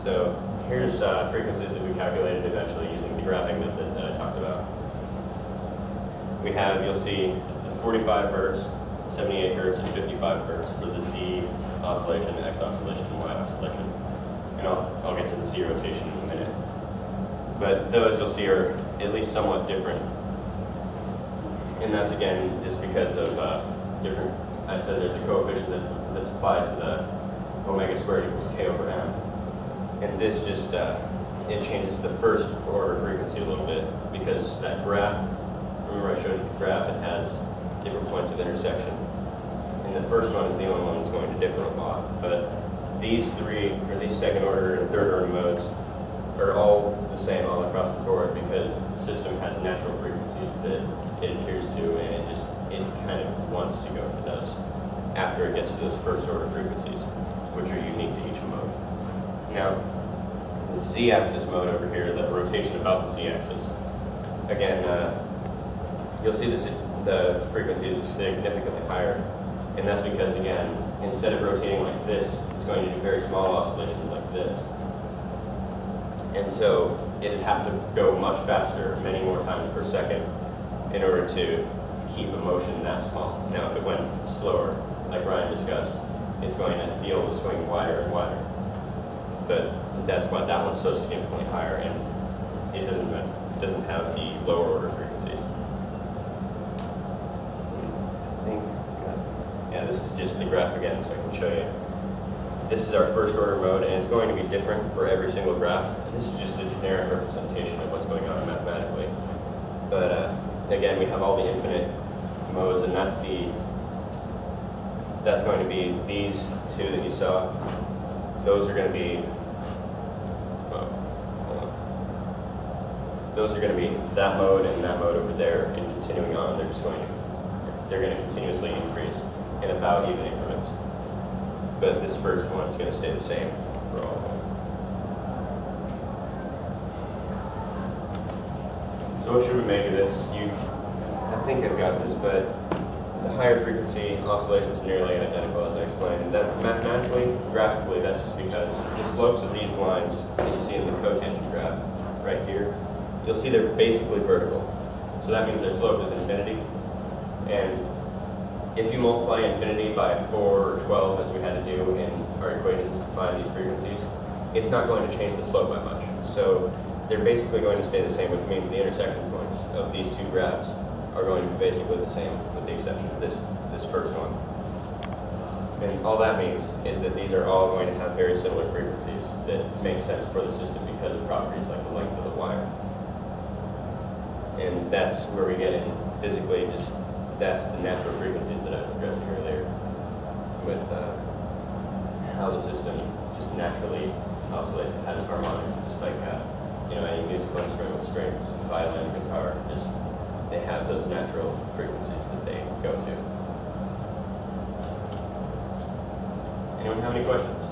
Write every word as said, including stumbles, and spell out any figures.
So here's uh, frequencies that we calculated eventually using the graphing method that I talked about. We have, you'll see, the forty-five hertz, seventy-eight hertz, and fifty-five hertz for the Z oscillation, X oscillation, and Y oscillation. And I'll, I'll get to the Z rotation in a minute. But those you'll see are at least somewhat different. And that's again just because of uh, different, I said there's a coefficient that, that's applied to the omega squared equals K over M. And this just, uh, it changes the first order frequency a little bit because that graph, remember I showed you the graph, it has different points of intersection. And the first one is the only one that's going to differ a lot. But these three, or these second order and third order modes, are all the same all across the board because the system has natural frequencies that it adheres to, and it just, it kind of wants to go to those after it gets to those first order frequencies, which are unique to each mode. Now, the Z-axis mode over here, the rotation about the Z-axis, again, uh, you'll see this, the frequency is significantly higher, and that's because, again, instead of rotating like this, it's going to do very small oscillations like this. And so it'd have to go much faster, many more times per second, in order to keep a motion that small. Now, if it went slower, like Ryan discussed, it's going to be able to swing wider and wider. But that's why that one's so significantly higher, and it doesn't, it doesn't have the lower order frequencies. I think, yeah, this is just the graph again, so I can show you. This is our first order mode, and it's going to be different for every single graph. This is just a generic representation of what's going on mathematically. But uh, again, we have all the infinite modes, and that's the that's going to be these two that you saw. Those are going to be oh, hold on. Those are going to be that mode and that mode over there, and continuing on. They're just going to they're going to continuously increase in about even increments. But this first one is going to stay the same for all of them. So what should we make of this? You, I think I've got this, but the higher frequency oscillations are nearly identical as I explained. That mathematically, graphically, that's just because the slopes of these lines that you see in the cotangent graph right here, you'll see they're basically vertical. So that means their slope is infinity. And if you multiply infinity by four or twelve, as we had to do in our equations to find these frequencies, it's not going to change the slope by much. So they're basically going to stay the same, which means the intersection points of these two graphs are going to be basically the same, with the exception of this, this first one. And all that means is that these are all going to have very similar frequencies that make sense for the system because of properties like the length of the wire. And that's where we get in physically, just that's the natural frequencies that I was addressing earlier with uh, how the system just naturally oscillates and has harmonics, just like uh, you know, any musical instrument with strings, violin, guitar, just they have those natural frequencies that they go to. Anyone have any questions?